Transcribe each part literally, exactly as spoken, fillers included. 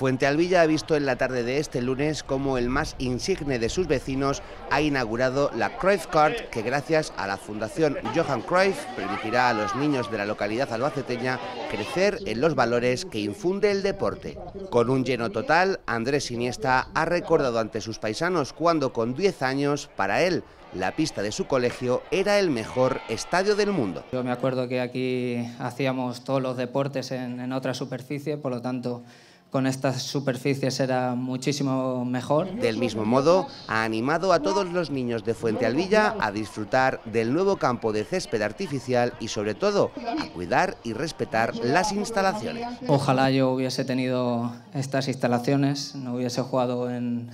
Fuentealbilla ha visto en la tarde de este lunes cómo el más insigne de sus vecinos ha inaugurado la Cruyff Card, que gracias a la Fundación Johan Cruyff permitirá a los niños de la localidad albaceteña crecer en los valores que infunde el deporte. Con un lleno total, Andrés Iniesta ha recordado ante sus paisanos cuando con diez años, para él, la pista de su colegio era el mejor estadio del mundo. Yo me acuerdo que aquí hacíamos todos los deportes en, en otra superficie, por lo tanto, con estas superficies era muchísimo mejor. Del mismo modo, ha animado a todos los niños de Fuentealbilla a disfrutar del nuevo campo de césped artificial y, sobre todo, a cuidar y respetar las instalaciones. Ojalá yo hubiese tenido estas instalaciones, no hubiese jugado en,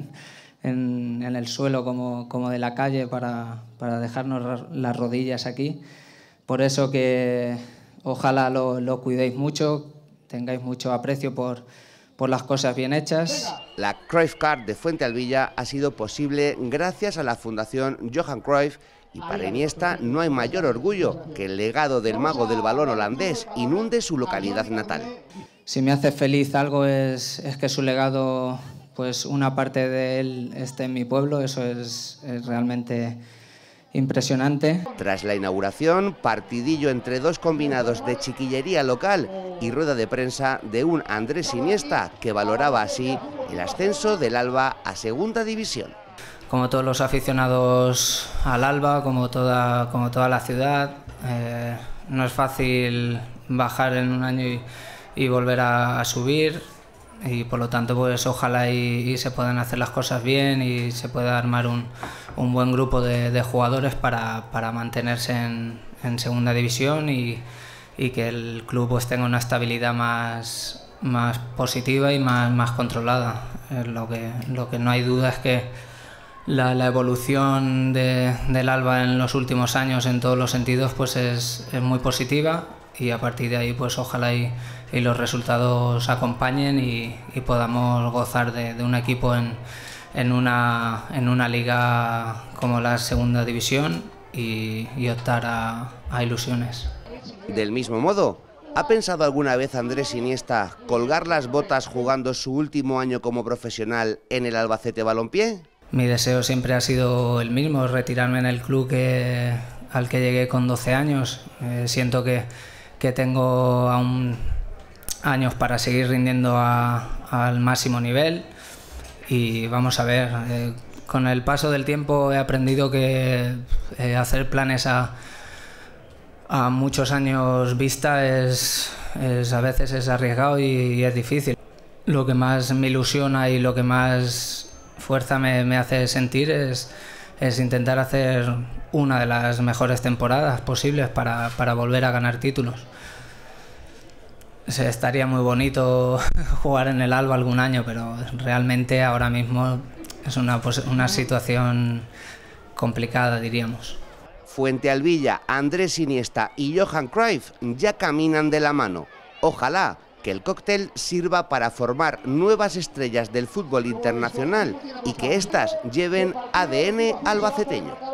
en, en el suelo como, como de la calle para, para dejarnos las rodillas aquí. Por eso que ojalá lo, lo cuidéis mucho, tengáis mucho aprecio por, por las cosas bien hechas. La Cruyff Card de Fuentealbilla ha sido posible gracias a la Fundación Johan Cruyff, y para Iniesta no hay mayor orgullo que el legado del mago del balón holandés inunde su localidad natal. Si me hace feliz algo es, es que su legado, pues una parte de él esté en mi pueblo, eso es, es realmente impresionante. Tras la inauguración, partidillo entre dos combinados de chiquillería local y rueda de prensa de un Andrés Iniesta que valoraba así el ascenso del Alba a Segunda División. Como todos los aficionados al Alba, como toda, como toda la ciudad, eh, no es fácil bajar en un año y, y volver a, a subir, y por lo tanto pues ojalá y, y se puedan hacer las cosas bien y se pueda armar un, un buen grupo de, de jugadores para, para mantenerse en, en Segunda División y, y que el club pues tenga una estabilidad más, más positiva y más, más controlada. Eh, lo, que, lo que no hay duda es que la, la evolución de, del Alba en los últimos años en todos los sentidos pues es, es muy positiva, y a partir de ahí pues ojalá y, y los resultados acompañen y, y podamos gozar de, de un equipo en, en, una, en una liga como la Segunda División y, y optar a, a ilusiones. Del mismo modo, ¿ha pensado alguna vez Andrés Iniesta colgar las botas jugando su último año como profesional en el Albacete Balompié? Mi deseo siempre ha sido el mismo, retirarme en el club que, al que llegué con doce años. Eh, siento que que tengo aún años para seguir rindiendo a, al máximo nivel, y vamos a ver, eh, con el paso del tiempo he aprendido que eh, hacer planes a, a muchos años vista es, es a veces es arriesgado y, y es difícil. Lo que más me ilusiona y lo que más fuerza me, me hace sentir es, es intentar hacer una de las mejores temporadas posibles para, para volver a ganar títulos. O sea, estaría muy bonito jugar en el Alba algún año, pero realmente ahora mismo es una, una situación complicada, diríamos. Fuentealbilla, Andrés Iniesta y Johan Cruyff ya caminan de la mano. Ojalá que el cóctel sirva para formar nuevas estrellas del fútbol internacional y que éstas lleven A D N albaceteño.